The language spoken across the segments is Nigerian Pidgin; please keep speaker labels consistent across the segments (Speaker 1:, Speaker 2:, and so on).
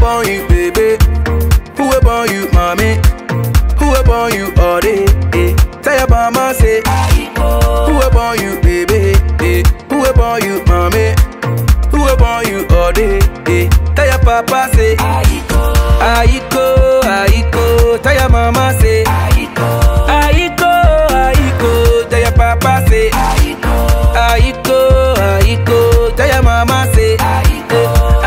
Speaker 1: born you, baby? Who born you, mommy? Who born you all day? Tell your mama say, who born you, baby? Who born you, mommy? Who born you all day? Tell your papa say, Aiko. Tell your mama say, Aiko. Tell your papa say, Aiko. Tell your mama say, Aiko.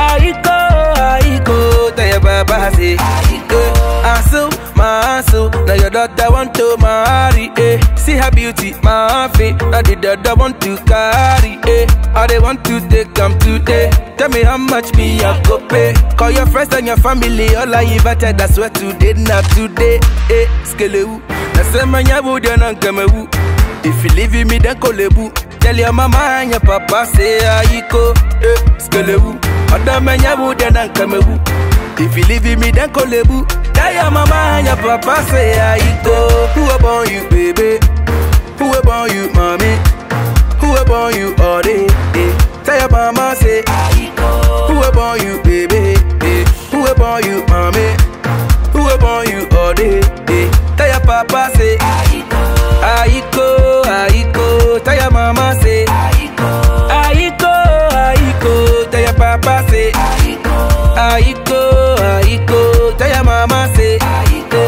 Speaker 1: Tell your papa say, Asu, my asu. Now your daughter want to marry, See her beauty, my face. Now the daughter want to carry, Or they want to take them today. Tell me how much me I go pay. Call your friends and your family. All I invited, that's what today, not today. Skelewu. Na sema nyabu diana nkemewu. If you leave me, then call a boo. Tell your mama and your papa say Aiko. Skelewu. Oda menyabu diana nkemewu. If you leave me, then call a boo. Tell your mama and your papa say Aiko. Who born you, baby? Who born you, mommy? Who born you all day? Tell your mama say, who born you, baby? Who born you, mommy? Who born you all day? Tell your papa say, Aiko. Tell your mama say, Aiko. Tell your papa say, Aiko. Tell your mama say, Aiko.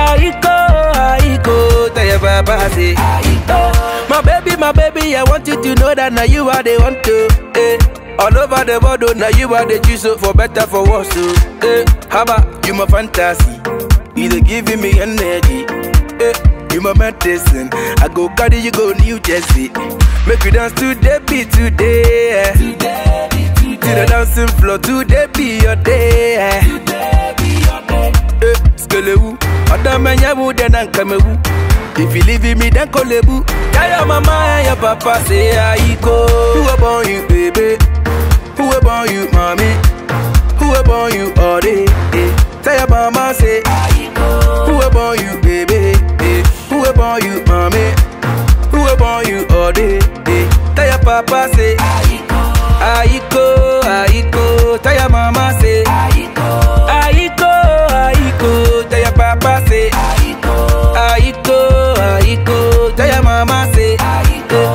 Speaker 1: Tell your papa say, My baby, I want you to know that now you are the one to, All over the world, now you are the juice, for better, for worse, How about you, my fantasy? You they giving me energy, You my medicine. I go carry you, go New Jersey. Make you dance to the beat today, To the dancing floor, today be your day, Skelewu, Oda menyabu den ankamewu. If you leave me, then call a boo. Tell your mama and your papa say Aiko. Who born you, baby? Who born you, mommy? Who born you all day? Tell your mama say Aiko. Who born you, baby? Who born you, mommy? Who born you all day? Tell your papa say Aiko. Tell your mama say Aiko. Tell your papa say Aiko. Tell your mama say Aiko.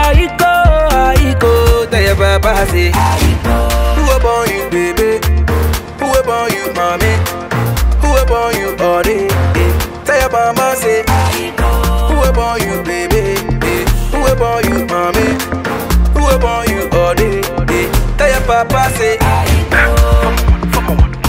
Speaker 1: Tell your papa say Who born you, baby? Who born you, mommy? Who born you all day? Tell your mama say Who born you, baby? Who born you, mommy? Who born you all day? Tell your papa say